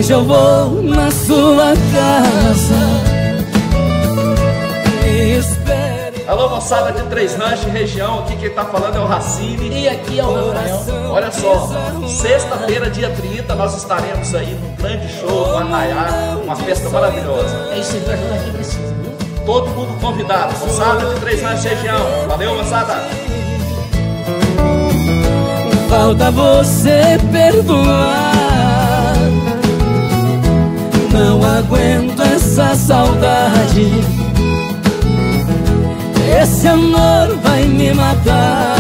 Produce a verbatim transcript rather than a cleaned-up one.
Hoje eu vou na sua casa. Me espere. Alô, moçada de Três Ranchos, região, aqui quem tá falando é o Racine. E aqui é o Rafael. Olha só, sexta-feira, dia trinta, nós estaremos aí num grande show, um arraiá, uma festa maravilhosa. É isso aí, ajuda aqui precisa, viu? Todo mundo convidado, moçada de Três Ranchos, região. Valeu, moçada! Falta você perdoar. Não aguento essa saudade. Esse amor vai me matar.